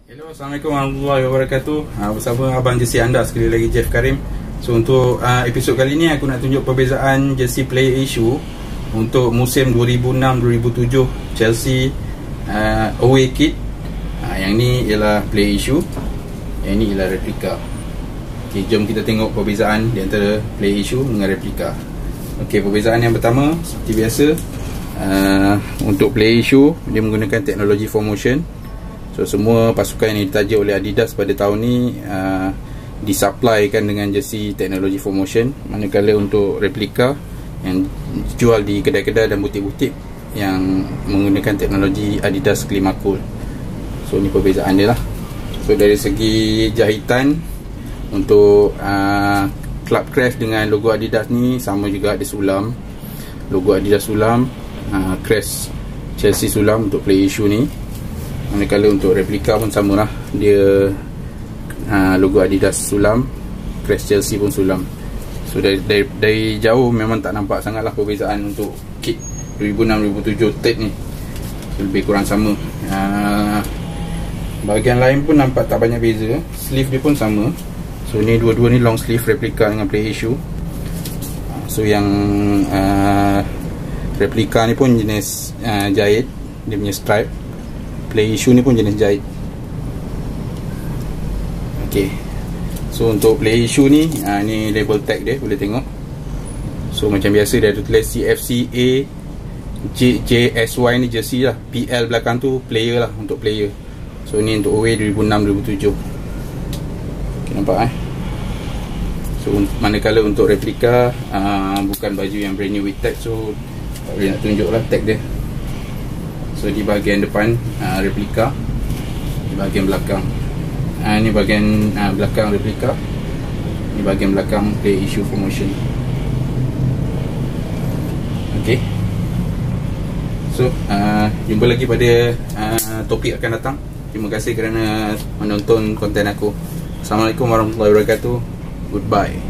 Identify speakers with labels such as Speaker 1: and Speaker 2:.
Speaker 1: Hello, Assalamualaikum warahmatullahi wabarakatuh. Bersama Abang jersey anda sekali lagi, Jeff Karim. So untuk episod kali ni aku nak tunjuk perbezaan jersey player issue untuk musim 2006-2007 Chelsea away kit. Yang ni ialah player issue, yang ni ialah replika. Okay, jom kita tengok perbezaan di antara player issue dengan replika. Okay, perbezaan yang pertama seperti biasa, untuk player issue dia menggunakan teknologi 4Motion. So semua pasukan yang ditaja oleh Adidas pada tahun ni disupplykan dengan jersey teknologi 4Motion. Manakala untuk replika yang dijual di kedai-kedai dan butik-butik yang menggunakan teknologi Adidas Climacool. So ni perbezaan dia lah. So dari segi jahitan, untuk Club Crest dengan logo Adidas ni sama juga, ada sulam, logo Adidas sulam, crest Chelsea sulam untuk play issue ni. Manakala untuk replika pun sama lah, dia logo Adidas sulam, crest Chelsea pun sulam. So dari jauh memang tak nampak sangat lah perbezaan untuk kit 2006-2007 third ni, lebih kurang sama. Bahagian lain pun nampak tak banyak beza. Sleeve dia pun sama. So ni dua-dua ni long sleeve replika dengan play issue. So yang replika ni pun jenis jahit, dia punya stripe. Play issue ni pun jenis jahit. Okay, so untuk play issue ni, ni label tag dia, boleh tengok. So macam biasa dia ada tulis CFCA JSY ni jersey lah, PL belakang tu player lah, untuk player. So ni untuk away 2006-2007. Okay, nampak So manakala untuk replika, bukan baju yang brand new with tag, so tak boleh nak tunjuk lah tag dia. So di bahagian depan replika, di bahagian belakang ni bahagian belakang replika, di bahagian belakang play issue 4Motion. Okay, so jumpa lagi pada topik akan datang. Terima kasih kerana menonton konten aku. Assalamualaikum warahmatullahi wabarakatuh. Goodbye.